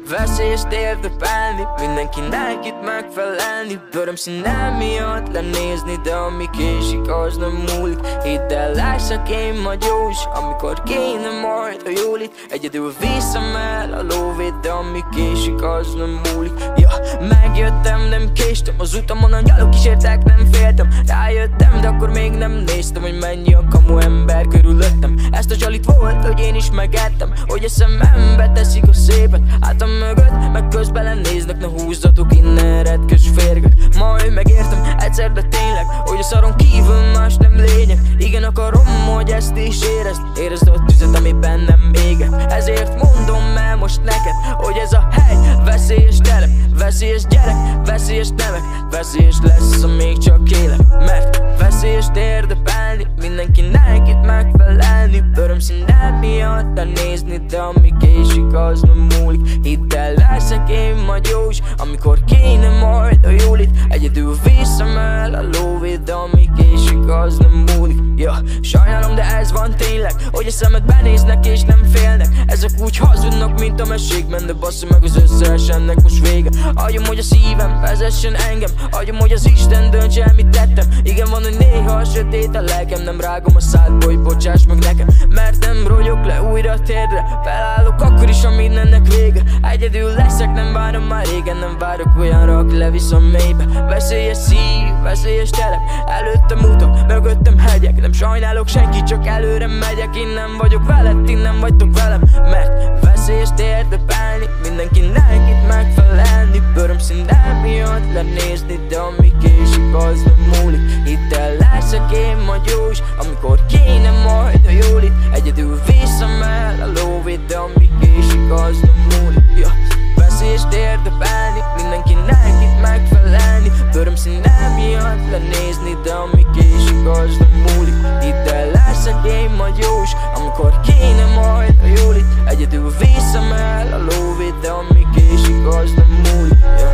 Veszélyes térdepálni, mindenkinek itt megfelelni. Örömszínen miatt lenézni, de ami késik, az nem múlik. Hidd el, lássak én majd jó is, amikor kéne majd a jólit. Egyedül viszem el a lóvét, de ami késik, az nem múlik. Ja, megjöttem, nem késtem, az utamon a gyalog kísértek, nem féltem. Rájöttem, de akkor még nem néztem, hogy mennyi a kamu ember körülöttem. Ezt a zsalit volt, hogy én is megettem, hogy a szemembe teszik a szépet hátam mögött, meg közben lenéznek, ne húzzatok innen retkes férgek. Majd megértem egyszer, de tényleg, hogy a szaron kívül más nem lényeg. Igen, akarom, hogy ezt is érezd a tüzet, ami bennem éget. Ezért mondom el most neked, hogy ez a hely veszélyes telep, veszélyes gyerek, veszélyes nevek, veszélyes lesz, ha még csak élek. Mert veszélyes térdepálni, mindenkinek itt megfelelni. Örömszínen miatt lenézni, de ami késik, az nem múlik. Hidd el, leszek én majd jó is, amikor kéne majd a jólit. Egyedül viszem el a lóvét, de ami késik, az nem múlik. Ja, sajnálom, de ez van tényleg, hogy a szemedbe néznek és nem félnek. Ezek úgy hazudnak, mint a mesékben, de bassza meg az összes, ennek most vége. Hagyom, hogy a szívem vezessen engem, hagyom, hogy az Isten döntse el, mit tettem. Igen, van, hogy néha a sötét a lelkem, nem rágom a szádba, hogy bocsáss meg nekem. Mert nem rogyok le újra a térdre, felállok akkor is, ha mindennek vége. Egyedül leszek, nem várom már régen, nem várok olyanra, aki levisz a mélybe. Veszélyes szív, veszélyes telep, előttem utak, mögöttem hegyek. Nem sajnálok senkit, csak előre megyek. Én nem vagyok veled, ti nem vagytok velem. Mert veszélyes térdepálni, mindenkinek itt megfelelni. Örömszínen miatt lenézni, de ami késik, az nem múlik. Hidd el, leszek én majd jó is, amikor kéne majd a jólit. Egyedül viszem el a lóvét, de ami késik, az nem múlik. Ja. Veszélyes térdepálni, mindenkinek itt megfelelni. Örömszínen miatt lenézni, de ami késik, az nem múlik. Hidd el, leszek én majd jó is, amikor kéne majd a jólit. Egyedül viszem el a lóvét, de ami késik, az nem múlik. Ja.